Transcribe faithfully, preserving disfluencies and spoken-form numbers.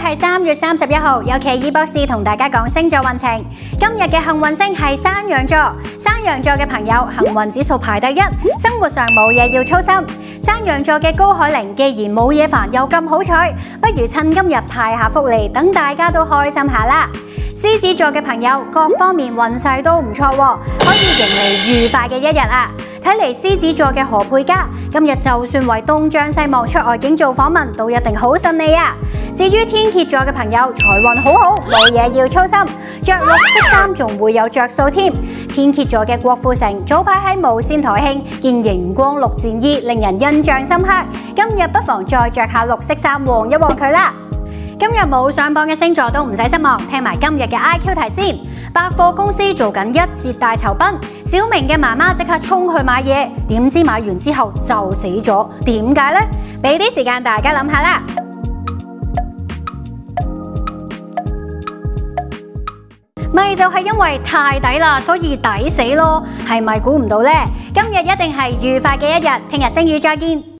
係三月三十一號，有奇異博士同大家講星座運程。今日嘅幸運星係山羊座，山羊座嘅朋友幸運指數排第一，生活上冇嘢要操心。山羊座嘅高海玲既然冇嘢煩又咁好彩，不如趁今日派下福利，等大家都開心下啦。獅子座嘅朋友各方面運勢都唔錯，可以迎嚟愉快嘅一日啊！睇嚟獅子座嘅何佩嘉今日就算為東張西望出外景做訪問，都一定好順利啊！至於天蠍座嘅朋友財運好好，冇嘢要操心，着綠色衫仲會有着數添。天蠍座嘅郭富城早排喺無線台慶見熒光綠戰衣，令人印象深刻。今日不妨再着下綠色衫旺一旺佢啦！今日冇上榜嘅星座都唔使失望，聽埋今日嘅 I Q 題先。百貨公司做緊一節大酬賓，小明嘅媽媽即刻衝去買嘢，點知買完之後就死咗，點解呢？俾啲時間大家諗下啦。咪就係因為太抵啦，所以抵死咯，係咪估唔到呢？今日一定係愉快嘅一日，聽日星語再見。